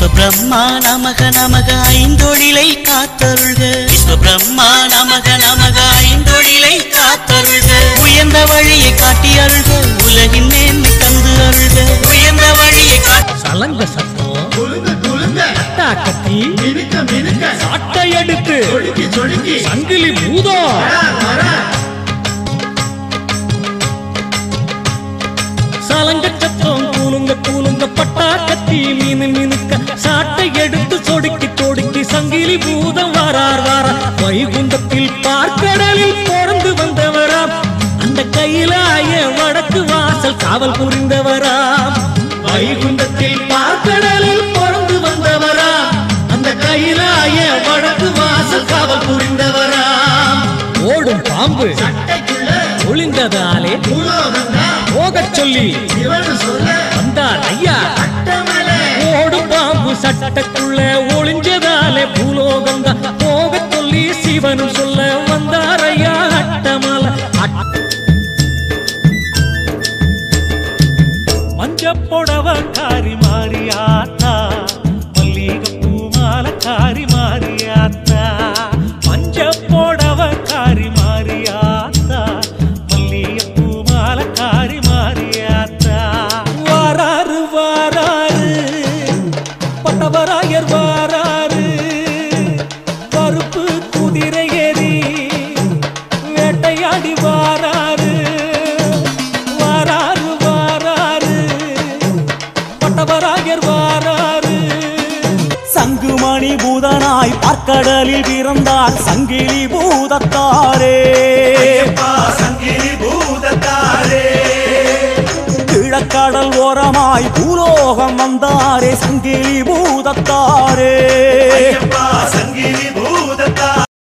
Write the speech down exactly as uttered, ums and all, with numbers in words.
விஸ்வபிரம்மா நமக நமக ஐந்தொழிலை காத்தருள்க விஸ்வபிரம்மா நமக நமக ஐந்தொழிலை காத்தருள்க உயர்ந்த வழியை காட்டி அருள்க உலகின் மேன்மை தந்து அருள்க உயர்ந்த வழியை காட்டி சலங்க சத்தம் குலுங்க குலுங்க அட்டா கத்தி மினுக்க மினுக்க சாட்டை எடுத்து சொடுக்கி சொடுக்கி சங்கிலி பூதம் சலங்க சத்தம் கூலுங்க கூலுங்க பட்டா கத்தி மீனு மினுக்க சாட்டை எடுத்து சொடுக்கி சொடுக்கி சங்கிலி பூதம் வாரார் வாரா வைகுந்தத்தில் பார்க்கடலில் பிறந்து வந்தவராம் அந்த கையிலாய வடக்கு வாசல் காவல் புரிந்தவராம் வைகுந்தத்தில் பார்க்கடலில் பிறந்து வந்தவராம் அந்த கையிலாய வடக்கு வாசல் காவல் புரிந்தவராம் ஓடும் பாம்பு ஒளிந்ததாலே போகச் சொல்லி வந்தார் ஐயா ஓடும் பாம்பு சட்டக்குள்ள ஒளிஞ்சதாலே பூலோகம் தான் போக சொல்லி சிவனும் சொல்ல வந்தார் ஐயா அட்டமல மஞ்சப்பொடவ காரி மாறியாத்தா மல்லிகைப்பூ மாலை காரி மாறியாத்தா மஞ்சப்பொடவ காரி மாறியாத்தா மல்லிகைப்பூ மாலை காரி மாறியாத்தா வாராரு வாராரு பட்டவராயர் வாராரு கருப்பு குதிரை ஏறி வேட்டையாடி வாராரு வாராரு வாராரு பட்டவராயர் வாராரு சங்குமணி பூதனாய் பார்க்கடலில் பிறந்தார் சங்கிலி பூதத்தாரே சங்கிலி பூதத்தாரே கிழக்கடல் ஓரமாய் பூலோகம் வந்தாரே சங்கிலி பூதத்தாரே